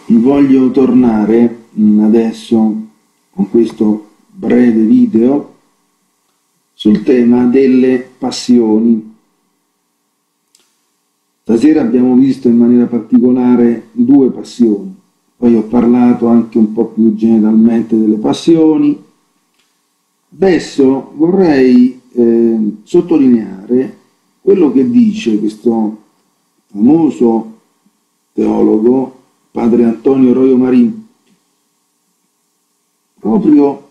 Voglio tornare adesso con questo breve video sul tema delle passioni. Stasera abbiamo visto in maniera particolare due passioni, poi ho parlato anche un po' più generalmente delle passioni. Adesso vorrei sottolineare quello che dice questo famoso teologo, padre Antonio Royo Marín, proprio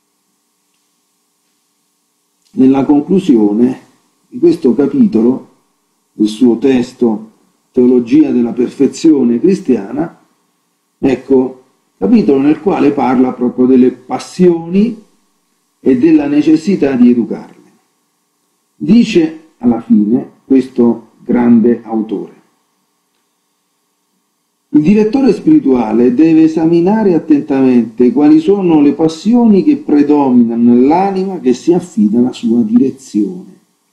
nella conclusione di questo capitolo del suo testo Teologia della perfezione cristiana, ecco, capitolo nel quale parla proprio delle passioni e della necessità di educarle. Dice alla fine questo grande autore: il direttore spirituale deve esaminare attentamente quali sono le passioni che predominano nell'anima che si affida alla sua direzione.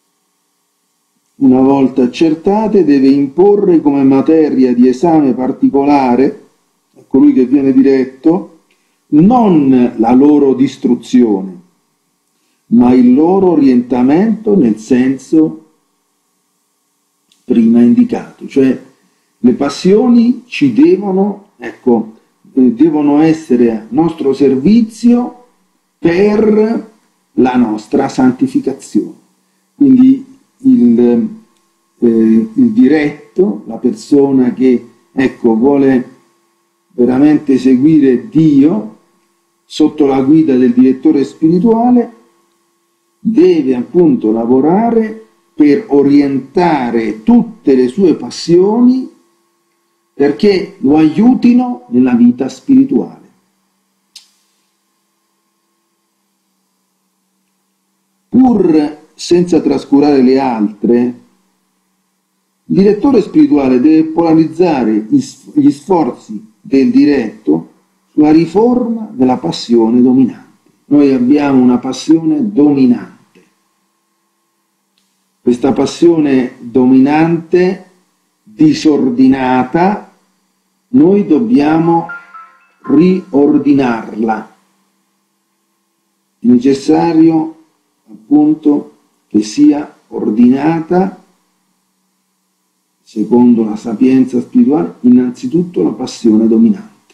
Una volta accertate, deve imporre come materia di esame particolare a colui che viene diretto non la loro distruzione, ma il loro orientamento nel senso prima indicato, cioè le passioni ci devono essere a nostro servizio per la nostra santificazione. Quindi il diretto, la persona che vuole veramente seguire Dio sotto la guida del direttore spirituale, deve appunto lavorare per orientare tutte le sue passioni perché lo aiutino nella vita spirituale. Pur senza trascurare le altre, il direttore spirituale deve polarizzare gli sforzi del diretto sulla riforma della passione dominante. Noi abbiamo una passione dominante. Questa passione dominante, disordinata, noi dobbiamo riordinarla. È necessario appunto che sia ordinata secondo la sapienza spirituale, innanzitutto la passione dominante.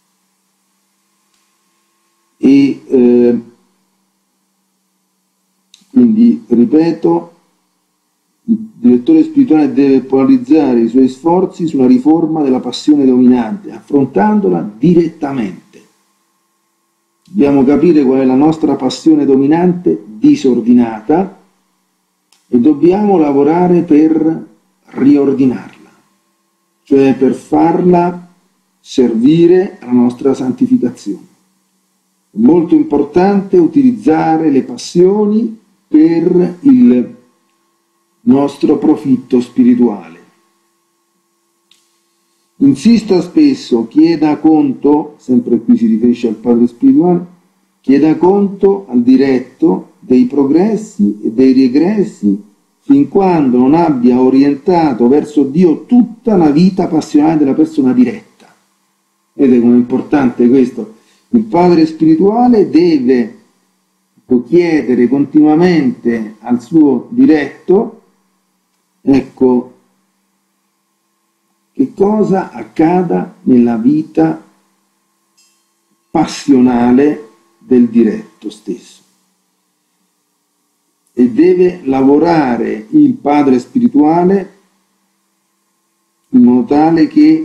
E quindi, ripeto, il direttore spirituale deve polarizzare i suoi sforzi sulla riforma della passione dominante, affrontandola direttamente. Dobbiamo capire qual è la nostra passione dominante disordinata e dobbiamo lavorare per riordinarla, cioè per farla servire alla nostra santificazione. È molto importante utilizzare le passioni per il nostro profitto spirituale. Insista spesso, chieda conto, sempre qui si riferisce al padre spirituale, chieda conto al diretto dei progressi e dei regressi fin quando non abbia orientato verso Dio tutta la vita passionale della persona diretta. Vedete com'è importante questo? Il padre spirituale deve chiedere continuamente al suo diretto, che cosa accada nella vita passionale del diretto stesso. E deve lavorare il padre spirituale in modo tale che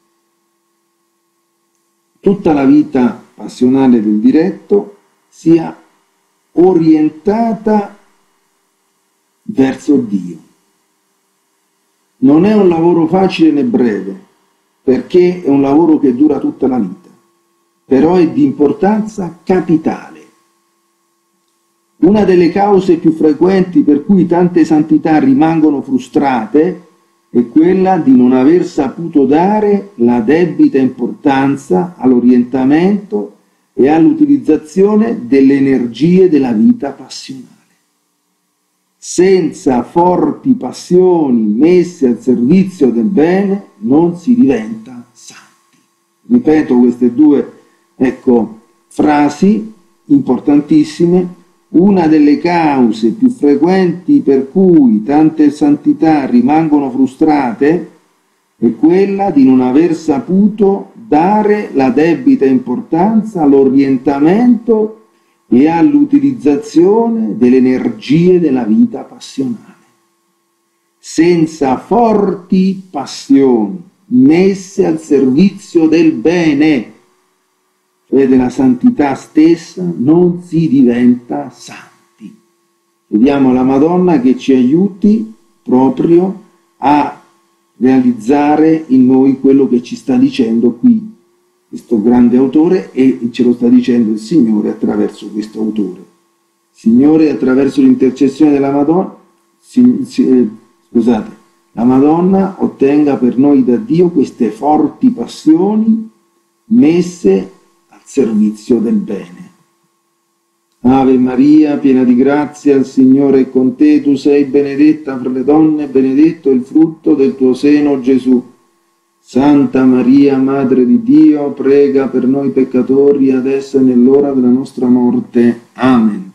tutta la vita passionale del diretto sia orientata verso Dio. Non è un lavoro facile né breve, perché è un lavoro che dura tutta la vita, però è di importanza capitale. Una delle cause più frequenti per cui tante santità rimangono frustrate è quella di non aver saputo dare la debita importanza all'orientamento e all'utilizzazione delle energie della vita passionale. Senza forti passioni messe al servizio del bene non si diventa santi. ripeto queste due, ecco, frasi importantissime. Una delle cause più frequenti per cui tante santità rimangono frustrate è quella di non aver saputo dare la debita importanza all'orientamento e all'utilizzazione delle energie della vita passionale. Senza forti passioni messe al servizio del bene, cioè della santità stessa, non si diventa santi. Chiediamo alla Madonna che ci aiuti proprio a realizzare in noi quello che ci sta dicendo qui questo grande autore, e ce lo sta dicendo il Signore attraverso questo autore. Signore, attraverso l'intercessione della Madonna, la Madonna ottenga per noi da Dio queste forti passioni messe al servizio del bene. Ave Maria, piena di grazia, il Signore è con te, tu sei benedetta fra le donne, benedetto il frutto del tuo seno, Gesù. Santa Maria, Madre di Dio, prega per noi peccatori, adesso e nell'ora della nostra morte. Amen.